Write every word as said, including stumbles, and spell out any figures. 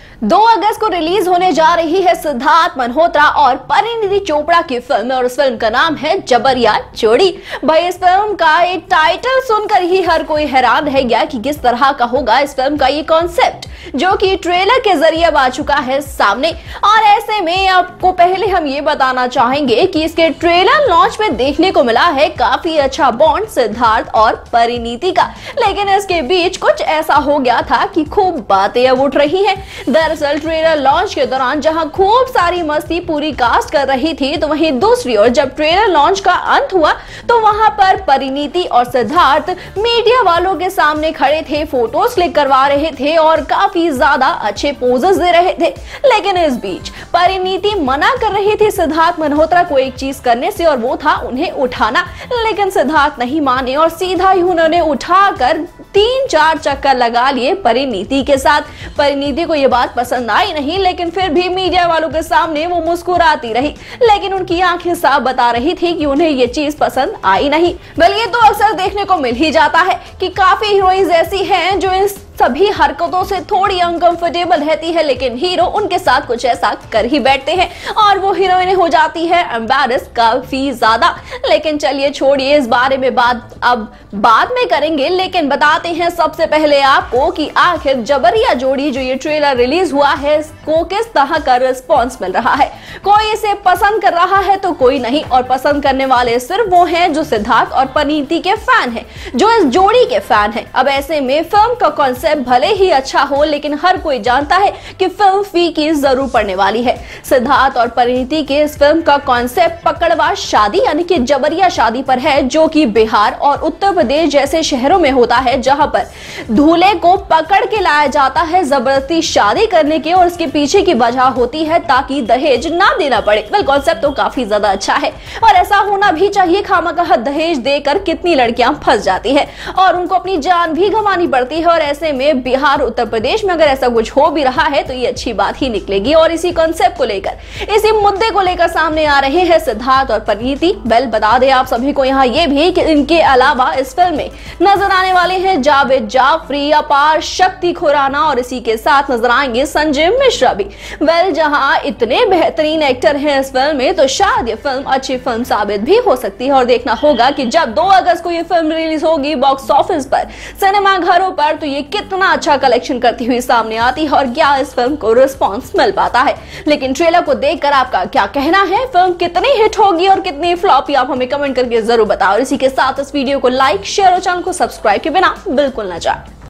दो अगस्त को रिलीज होने जा रही है सिद्धार्थ मल्होत्रा और परिणीति चोपड़ा की फिल्म और उस फिल्म का नाम है जबरिया जोड़ी। भाई इस फिल्म का एक टाइटल सुनकर ही हर कोई हैरान रह गया कि किस तरह का होगा इस फिल्म का ये कॉन्सेप्ट, जो कि ट्रेलर के जरिए आ चुका है सामने। और ऐसे में आपको पहले हम ये बताना चाहेंगे कि इसके ट्रेलर लॉन्च में देखने को मिला है काफी अच्छा बॉन्ड सिद्धार्थ और परिणीति का, लेकिन इसके बीच कुछ ऐसा हो गया था कि खूब बातें अब उठ रही हैं। दरअसल ट्रेलर लॉन्च के दौरान जहां खूब सारी मस्ती पूरी कास्ट कर रही थी, तो वहीं दूसरी ओर जब ट्रेलर लॉन्च का अंत हुआ तो वहां पर परिणीति और सिद्धार्थ मीडिया वालों के सामने खड़े थे, फोटोज क्लिक करवा रहे थे और काफी ज्यादा अच्छे पोजेस दे रहे थे। लेकिन इस बीच परिणीति मना कर रही थी सिद्धार्थ मल्होत्रा को एक चीज करने से, और वो था उन्हें उठाना। लेकिन सिद्धार्थ नहीं माने और सीधा ही उन्होंने उठाकर तीन चार चक्कर लगा लिए परिणीति के साथ। परिणीति को यह बात पसंद आई नहीं, लेकिन फिर भी मीडिया वालों के सामने वो मुस्कुराती रही, लेकिन उनकी आंखें साफ बता रही थी कि उन्हें ये चीज पसंद आई नहीं। वेल ये तो अक्सर देखने को मिल ही जाता है कि काफी हीरोइंस ऐसी हैं जो इस सभी हरकतों से थोड़ी अनकंफर्टेबल रहती है, लेकिन हीरो उनके साथ कुछ ऐसा कर ही बैठते हैं और वो हीरोइन हो जाती है एम्बैरेस काफी ज्यादा। लेकिन चलिए छोड़िए इस बारे में बात अब बाद में करेंगे, लेकिन बताते हैं सबसे पहले आपको कि आखिर जबरिया जोड़ी जो ये ट्रेलर रिलीज हुआ है इसको किस तरह का रिस्पॉन्स मिल रहा है। कोई इसे पसंद कर रहा है तो कोई नहीं, और पसंद करने वाले सिर्फ वो हैं जो सिद्धार्थ और परिणीति के फैन हैं, जो इस जोड़ी के फैन हैं। अब ऐसे में फिल्म का कॉन्सेप्ट भले ही अच्छा हो, लेकिन हर कोई जानता है कि फिल्म फीकी जरूर पड़ने वाली है। सिद्धार्थ और परिणीति के इस फिल्म का कॉन्सेप्ट पकड़वा शादी यानी कि जबरिया शादी पर है, जो कि बिहार और उत्तर प्रदेश जैसे शहरों में होता है, जहां पर दूल्हे को पकड़ के लाया जाता है जबरदस्ती शादी करने के, और इसके पीछे की वजह होती है ताकि दहेज ना देना पड़े। वेल कॉन्सेप्ट तो काफी ज्यादा अच्छा है और ऐसा होना भी चाहिए। खामखा दहेज देकर कितनी लड़कियां फंस जाती है और उनको अपनी जान भी गंवानी पड़ती है, और ऐसे में बिहार उत्तर प्रदेश में अगर ऐसा कुछ हो भी रहा है तो ये अच्छी बात ही निकलेगी। और इसी कॉन्सेप्ट को लेकर, इसी मुद्दे को लेकर सामने आ रहे हैं सिद्धार्थ और परिणीति। वेल बता दें आप सभी को यहाँ ये भी कि इनके अलावा इस फिल्म में नजर आने वाले हैं जावेद जाफरी, अपार, शक्ति खुराना और इसी के साथ नजर आएंगे संजय मिश्रा भी। वेल जहां इतने बेहतरीन एक्टर हैं इस फिल्म में, तो शायद ये फिल्म अच्छी फिल्म साबित भी हो सकती है। और देखना होगा कि जब दो अगस्त को ये फिल्म रिलीज होगी बॉक्स ऑफिस पर, सिनेमा घरों पर, तो ये कितना अच्छा कलेक्शन करती हुई सामने आती है और क्या इस फिल्म को रिस्पांस मिल पाता है। लेकिन ट्रेलर को देखकर आपका क्या कहना है, फिल्म कितनी हिट होगी और कितनी फ्लॉप, आप हमें कमेंट करके जरूर बताओ। और इसी के साथ इस वीडियो को लाइक, शेयर और चैनल को सब्सक्राइब के बिना बिल्कुल ना जाए।